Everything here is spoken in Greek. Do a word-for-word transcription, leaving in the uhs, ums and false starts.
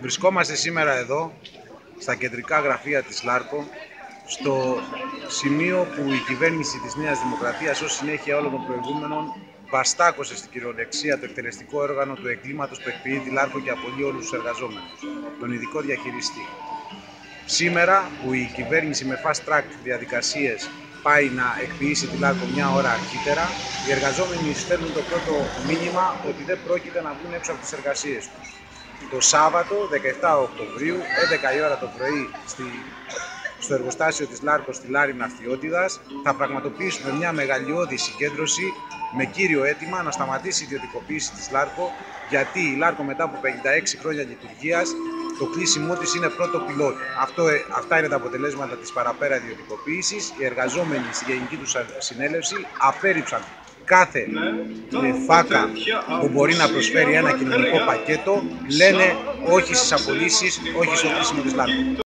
Βρισκόμαστε σήμερα εδώ, στα κεντρικά γραφεία της ΛΑΡΚΟ, στο σημείο που η κυβέρνηση της Νέας Δημοκρατίας, ως συνέχεια όλων των προηγούμενων, βαστάκωσε στην κυριολεξία το εκτελεστικό όργανο του εγκλήματος που εκποιεί τη ΛΑΡΚΟ και απολύει όλους τους εργαζόμενους, τον ειδικό διαχειριστή. Σήμερα που η κυβέρνηση με fast track διαδικασίες πάει να εκποιήσει τη ΛΑΡΚΟ μια ώρα αρχίτερα, οι εργαζόμενοι στέλνουν το πρώτο μήνυμα ότι δεν πρόκειται να βγουν έξω από τις εργασίες τους. Το Σάββατο, δεκαεπτά Οκτωβρίου, έντεκα η ώρα το πρωί, στη, στο εργοστάσιο της ΛΑΡΚΟ στη Λάρη Ναυτιότητας, θα πραγματοποιήσουμε μια μεγαλειώδη συγκέντρωση με κύριο αίτημα να σταματήσει η ιδιωτικοποίηση της ΛΑΡΚΟ, γιατί η ΛΑΡΚΟ μετά από πενήντα έξι χρόνια λειτουργίας, το κλείσιμό της είναι πρώτο πιλότο. Αυτό, αυτά είναι τα αποτελέσματα της παραπέρα ιδιωτικοποίησης. Οι εργαζόμενοι στη γενική τους συνέλευση απέρριψαν κάθε φάκα που μπορεί να προσφέρει ένα κοινωνικό πακέτο, λένε όχι στις απολύσεις, όχι στο κλείσιμο της ΛΑΡΚΟ.